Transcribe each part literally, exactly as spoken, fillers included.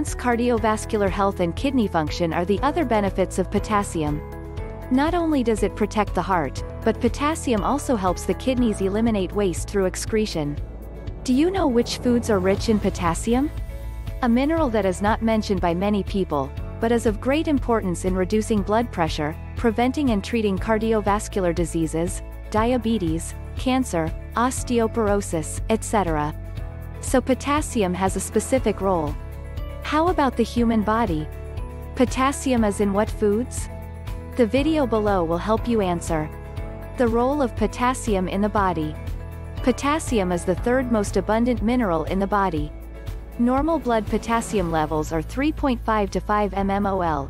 enhance cardiovascular health and kidney function are the other benefits of potassium. Not only does it protect the heart, but potassium also helps the kidneys eliminate waste through excretion. Do you know which foods are rich in potassium? A mineral that is not mentioned by many people, but is of great importance in reducing blood pressure, preventing and treating cardiovascular diseases, diabetes, cancer, osteoporosis, et cetera. So potassium has a specific role. How about the human body? Potassium is in what foods? The video below will help you answer. The role of potassium in the body. Potassium is the third most abundant mineral in the body. Normal blood potassium levels are three point five to five mmol.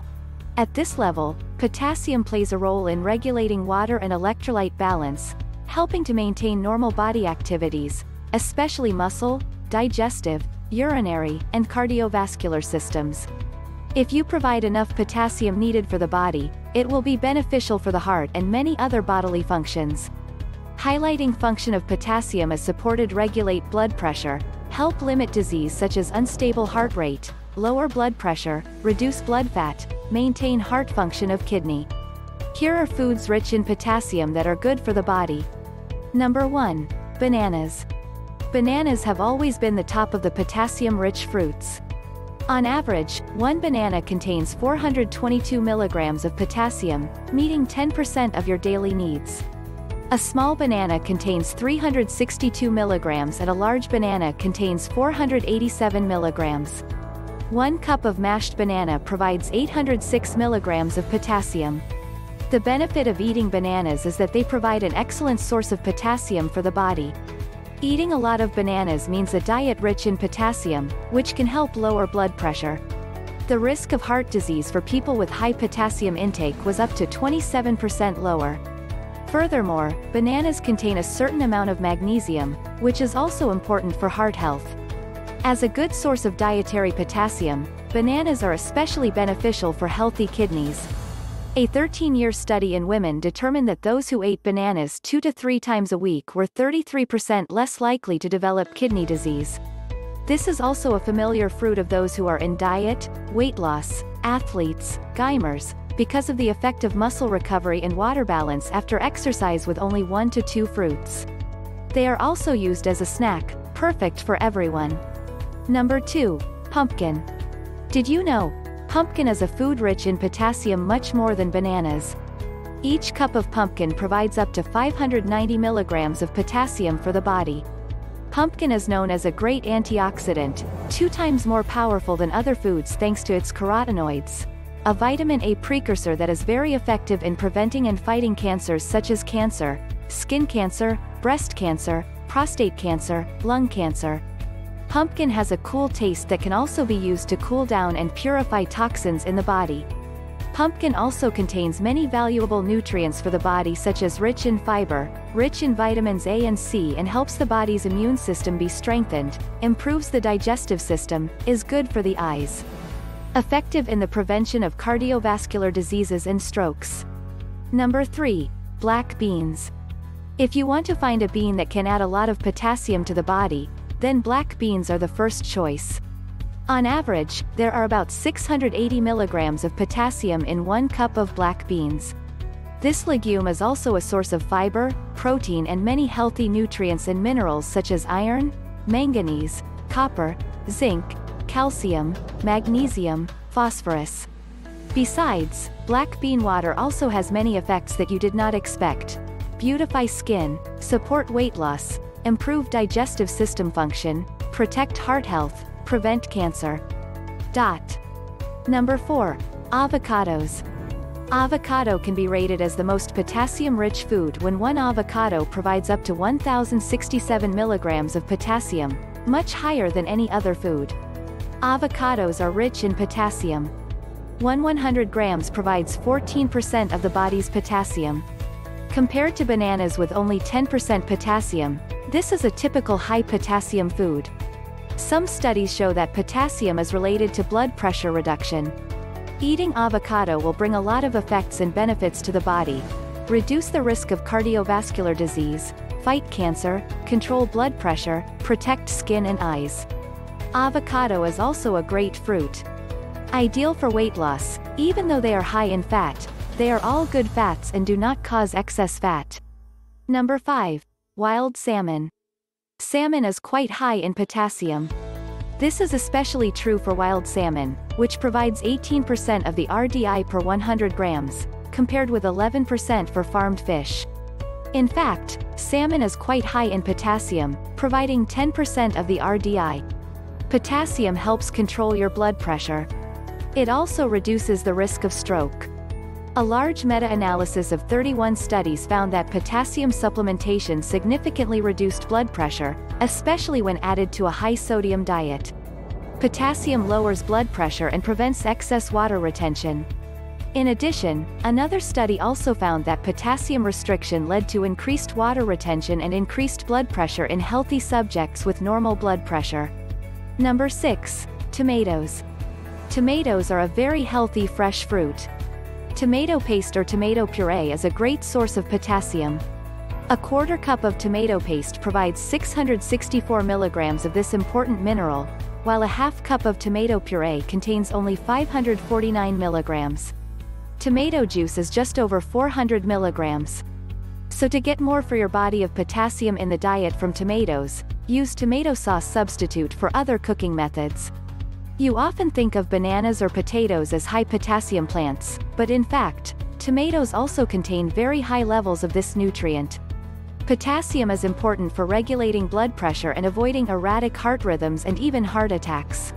At this level, potassium plays a role in regulating water and electrolyte balance, helping to maintain normal body activities, especially muscle, digestive, urinary, and cardiovascular systems. If you provide enough potassium needed for the body, it will be beneficial for the heart and many other bodily functions. Highlighting function of potassium is supported regulate blood pressure, help limit disease such as unstable heart rate, lower blood pressure, reduce blood fat, maintain heart function of kidney. Here are foods rich in potassium that are good for the body. Number one. Bananas. Bananas have always been the top of the potassium-rich fruits. On average, one banana contains four hundred twenty-two milligrams of potassium, meeting ten percent of your daily needs. A small banana contains three hundred sixty-two milligrams and a large banana contains four hundred eighty-seven milligrams. One cup of mashed banana provides eight hundred six milligrams of potassium. The benefit of eating bananas is that they provide an excellent source of potassium for the body. Eating a lot of bananas means a diet rich in potassium, which can help lower blood pressure. The risk of heart disease for people with high potassium intake was up to twenty-seven percent lower. Furthermore, bananas contain a certain amount of magnesium, which is also important for heart health. As a good source of dietary potassium, bananas are especially beneficial for healthy kidneys. A thirteen-year study in women determined that those who ate bananas two to three times a week were thirty-three percent less likely to develop kidney disease. This is also a familiar fruit of those who are in diet, weight loss, athletes, gamers, because of the effect of muscle recovery and water balance after exercise with only one to two fruits. They are also used as a snack, perfect for everyone. Number two. Pumpkin. Did you know? Pumpkin is a food rich in potassium much more than bananas. Each cup of pumpkin provides up to five hundred ninety milligrams of potassium for the body. Pumpkin is known as a great antioxidant, two times more powerful than other foods thanks to its carotenoids, a vitamin A precursor that is very effective in preventing and fighting cancers such as cancer, skin cancer, breast cancer, prostate cancer, lung cancer. Pumpkin has a cool taste that can also be used to cool down and purify toxins in the body. Pumpkin also contains many valuable nutrients for the body such as rich in fiber, rich in vitamins A and C and helps the body's immune system be strengthened, improves the digestive system, is good for the eyes. Effective in the prevention of cardiovascular diseases and strokes. Number three. Black beans. If you want to find a bean that can add a lot of potassium to the body, then black beans are the first choice. On average, there are about six hundred eighty milligrams of potassium in one cup of black beans. This legume is also a source of fiber, protein and many healthy nutrients and minerals such as iron, manganese, copper, zinc, calcium, magnesium, phosphorus. Besides, black bean water also has many effects that you did not expect. Beautify skin, support weight loss, improve digestive system function, protect heart health, prevent cancer. Dot. Number four. Avocados. Avocado can be rated as the most potassium-rich food when one avocado provides up to one thousand sixty-seven milligrams of potassium, much higher than any other food. Avocados are rich in potassium. One 100 grams provides fourteen percent of the body's potassium. Compared to bananas with only ten percent potassium, this is a typical high potassium food. Some studies show that potassium is related to blood pressure reduction. Eating avocado will bring a lot of effects and benefits to the body. Reduce the risk of cardiovascular disease, fight cancer, control blood pressure, protect skin and eyes. Avocado is also a great fruit. Ideal for weight loss, even though they are high in fat, they are all good fats and do not cause excess fat. Number five. Wild salmon. Salmon is quite high in potassium. This is especially true for wild salmon, which provides eighteen percent of the R D I per one hundred grams, compared with eleven percent for farmed fish. In fact, salmon is quite high in potassium, providing ten percent of the R D I. Potassium helps control your blood pressure. It also reduces the risk of stroke. A large meta-analysis of thirty-one studies found that potassium supplementation significantly reduced blood pressure, especially when added to a high-sodium diet. Potassium lowers blood pressure and prevents excess water retention. In addition, another study also found that potassium restriction led to increased water retention and increased blood pressure in healthy subjects with normal blood pressure. Number six. Tomatoes. Tomatoes are a very healthy fresh fruit. Tomato paste or tomato puree is a great source of potassium. A quarter cup of tomato paste provides six hundred sixty-four milligrams of this important mineral, while a half cup of tomato puree contains only five hundred forty-nine milligrams. Tomato juice is just over four hundred milligrams. So to get more for your body of potassium in the diet from tomatoes, use tomato sauce substitute for other cooking methods. You often think of bananas or potatoes as high potassium plants, but in fact, tomatoes also contain very high levels of this nutrient. Potassium is important for regulating blood pressure and avoiding erratic heart rhythms and even heart attacks.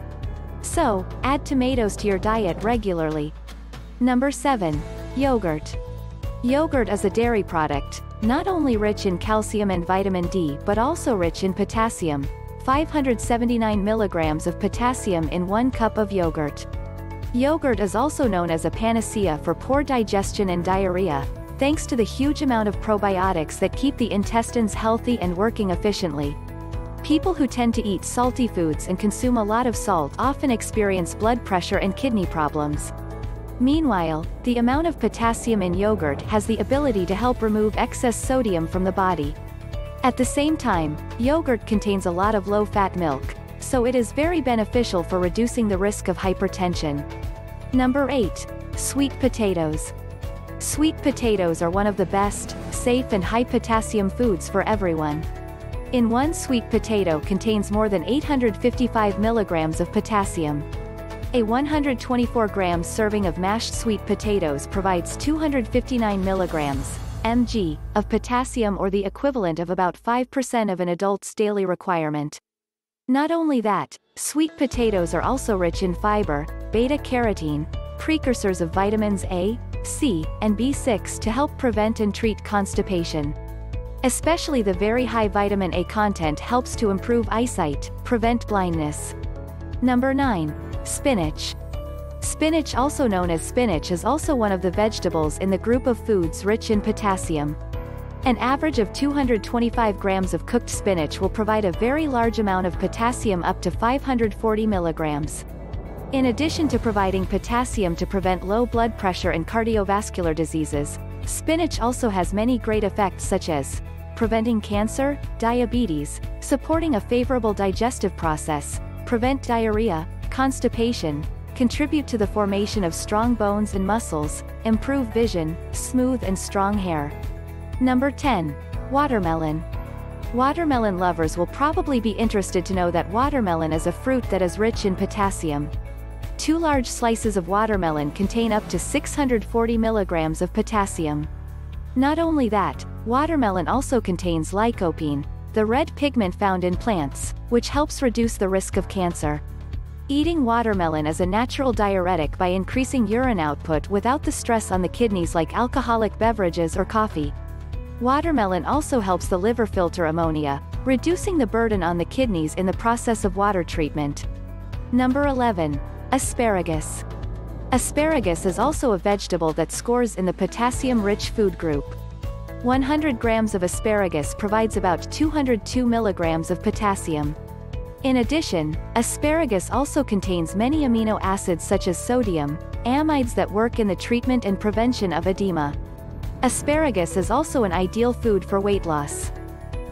So, add tomatoes to your diet regularly. Number seven. Yogurt. Yogurt is a dairy product, not only rich in calcium and vitamin D but also rich in potassium. five hundred seventy-nine milligrams of potassium in one cup of yogurt. Yogurt is also known as a panacea for poor digestion and diarrhea, thanks to the huge amount of probiotics that keep the intestines healthy and working efficiently. People who tend to eat salty foods and consume a lot of salt often experience blood pressure and kidney problems. Meanwhile, the amount of potassium in yogurt has the ability to help remove excess sodium from the body. At the same time, yogurt contains a lot of low-fat milk, so it is very beneficial for reducing the risk of hypertension. Number eight. Sweet potatoes. Sweet potatoes are one of the best, safe and high-potassium foods for everyone. In one sweet potato contains more than eight hundred fifty-five milligrams of potassium. A one hundred twenty-four grams serving of mashed sweet potatoes provides two hundred fifty-nine milligrams mg, of potassium or the equivalent of about five percent of an adult's daily requirement. Not only that, sweet potatoes are also rich in fiber, beta-carotene, precursors of vitamins A, C, and B six to help prevent and treat constipation. Especially the very high vitamin A content helps to improve eyesight, prevent blindness. Number nine. Spinach. Spinach, also known as spinach, is also one of the vegetables in the group of foods rich in potassium. An average of two hundred twenty-five grams of cooked spinach will provide a very large amount of potassium, up to five hundred forty milligrams. In addition to providing potassium to prevent low blood pressure and cardiovascular diseases, spinach also has many great effects such as preventing cancer, diabetes, supporting a favorable digestive process, prevent diarrhea, constipation, contribute to the formation of strong bones and muscles, improve vision, smooth and strong hair. Number ten. Watermelon. Watermelon lovers will probably be interested to know that watermelon is a fruit that is rich in potassium. Two large slices of watermelon contain up to six hundred forty milligrams of potassium. Not only that, watermelon also contains lycopene, the red pigment found in plants, which helps reduce the risk of cancer. Eating watermelon is a natural diuretic by increasing urine output without the stress on the kidneys like alcoholic beverages or coffee. Watermelon also helps the liver filter ammonia, reducing the burden on the kidneys in the process of water treatment. Number eleven. Asparagus. Asparagus is also a vegetable that scores in the potassium-rich food group. one hundred grams of asparagus provides about two hundred two milligrams of potassium. In addition, asparagus also contains many amino acids such as sodium, amides that work in the treatment and prevention of edema. Asparagus is also an ideal food for weight loss.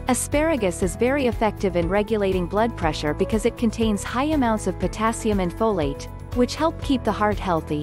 Asparagus is very effective in regulating blood pressure because it contains high amounts of potassium and folate, which help keep the heart healthy.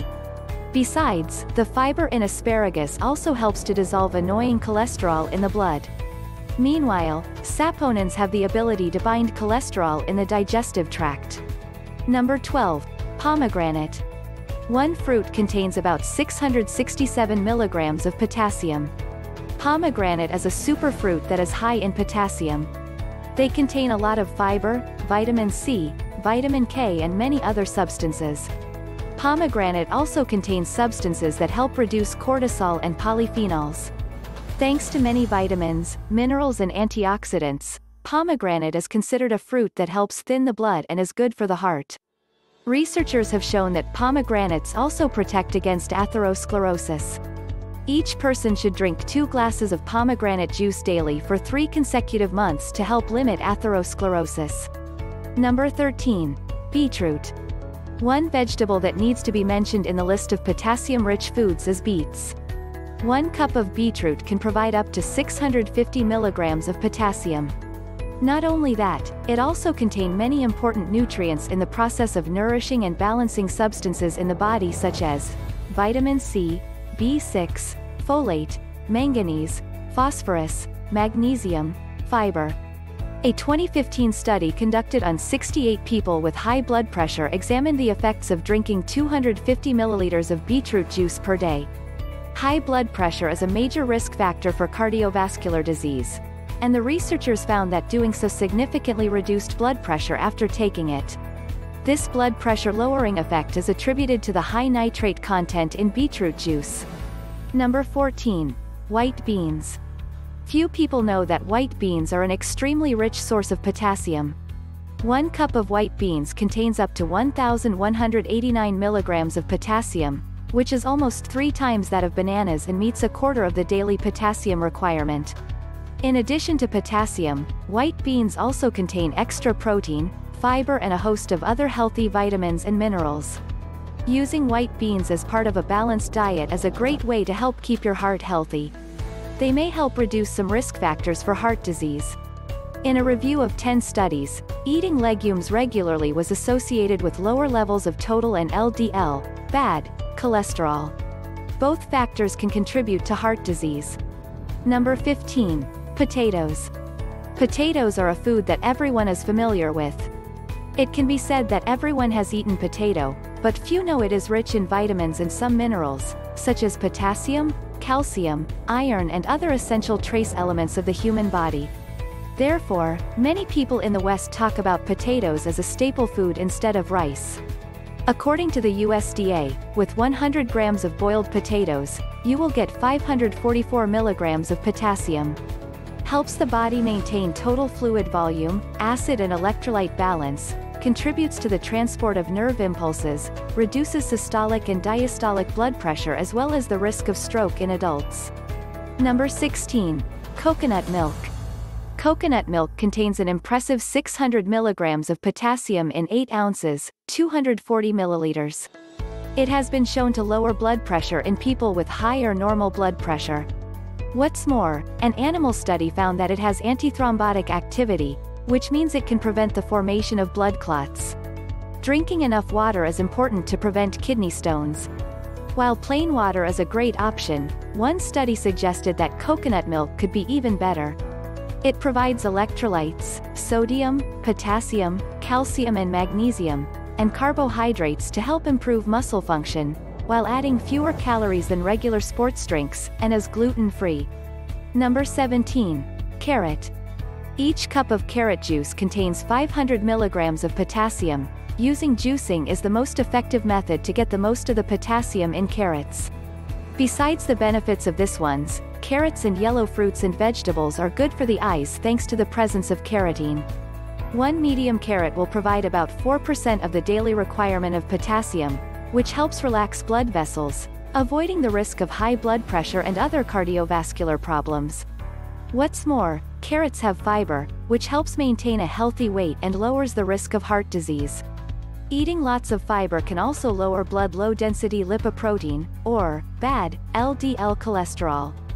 Besides, the fiber in asparagus also helps to dissolve annoying cholesterol in the blood. Meanwhile, saponins have the ability to bind cholesterol in the digestive tract. Number twelve. Pomegranate. One fruit contains about six hundred sixty-seven milligrams of potassium. Pomegranate is a superfruit that is high in potassium. They contain a lot of fiber, vitamin C, vitamin K and many other substances. Pomegranate also contains substances that help reduce cortisol and polyphenols. Thanks to many vitamins, minerals and antioxidants, pomegranate is considered a fruit that helps thin the blood and is good for the heart. Researchers have shown that pomegranates also protect against atherosclerosis. Each person should drink two glasses of pomegranate juice daily for three consecutive months to help limit atherosclerosis. Number thirteen. Beetroot. One vegetable that needs to be mentioned in the list of potassium-rich foods is beets. One cup of beetroot can provide up to six hundred fifty milligrams of potassium. Not only that, it also contains many important nutrients in the process of nourishing and balancing substances in the body such as vitamin C, B six, folate, manganese, phosphorus, magnesium, fiber. A twenty fifteen study conducted on sixty-eight people with high blood pressure examined the effects of drinking two hundred fifty milliliters of beetroot juice per day. High blood pressure is a major risk factor for cardiovascular disease, and the researchers found that doing so significantly reduced blood pressure after taking it. This blood pressure lowering effect is attributed to the high nitrate content in beetroot juice. Number fourteen. White beans. Few people know that white beans are an extremely rich source of potassium. One cup of white beans contains up to one thousand one hundred eighty-nine milligrams of potassium, which is almost three times that of bananas and meets a quarter of the daily potassium requirement. In addition to potassium, white beans also contain extra protein, fiber and a host of other healthy vitamins and minerals. Using white beans as part of a balanced diet is a great way to help keep your heart healthy. They may help reduce some risk factors for heart disease. In a review of ten studies, eating legumes regularly was associated with lower levels of total and L D L, bad, cholesterol. Both factors can contribute to heart disease. Number fifteen. Potatoes. Potatoes are a food that everyone is familiar with. It can be said that everyone has eaten potato, but few know it is rich in vitamins and some minerals, such as potassium, calcium, iron and other essential trace elements of the human body. Therefore, many people in the West talk about potatoes as a staple food instead of rice. According to the U S D A, with one hundred grams of boiled potatoes, you will get five hundred forty-four milligrams of potassium. Helps the body maintain total fluid volume, acid and electrolyte balance, contributes to the transport of nerve impulses, reduces systolic and diastolic blood pressure as well as the risk of stroke in adults. Number sixteen. Coconut milk. Coconut milk contains an impressive six hundred milligrams of potassium in eight ounces, two hundred forty milliliters. It has been shown to lower blood pressure in people with high or normal blood pressure. What's more, an animal study found that it has antithrombotic activity, which means it can prevent the formation of blood clots. Drinking enough water is important to prevent kidney stones. While plain water is a great option, one study suggested that coconut milk could be even better. It provides electrolytes, sodium, potassium, calcium and magnesium, and carbohydrates to help improve muscle function, while adding fewer calories than regular sports drinks, and is gluten-free. Number seventeen. Carrot. Each cup of carrot juice contains five hundred milligrams of potassium. Using juicing is the most effective method to get the most of the potassium in carrots. Besides the benefits of this ones, carrots and yellow fruits and vegetables are good for the eyes thanks to the presence of carotene. One medium carrot will provide about four percent of the daily requirement of potassium, which helps relax blood vessels, avoiding the risk of high blood pressure and other cardiovascular problems. What's more, carrots have fiber, which helps maintain a healthy weight and lowers the risk of heart disease. Eating lots of fiber can also lower blood low-density lipoprotein, or, bad, L D L cholesterol.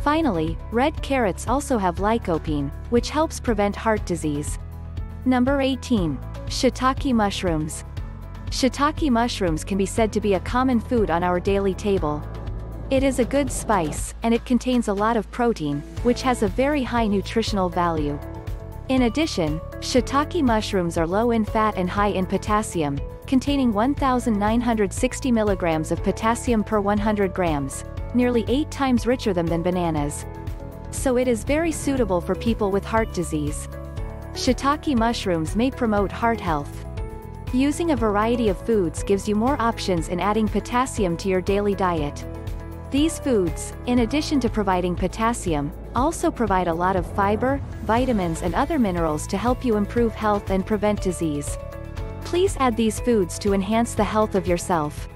Finally, red carrots also have lycopene, which helps prevent heart disease. Number eighteen. Shiitake mushrooms. Shiitake mushrooms can be said to be a common food on our daily table. It is a good spice, and it contains a lot of protein, which has a very high nutritional value. In addition, shiitake mushrooms are low in fat and high in potassium, containing one thousand nine hundred sixty milligrams of potassium per one hundred grams, nearly eight times richer than, than bananas. So it is very suitable for people with heart disease. Shiitake mushrooms may promote heart health. Using a variety of foods gives you more options in adding potassium to your daily diet. These foods, in addition to providing potassium, also provide a lot of fiber, vitamins and other minerals to help you improve health and prevent disease. Please add these foods to enhance the health of yourself.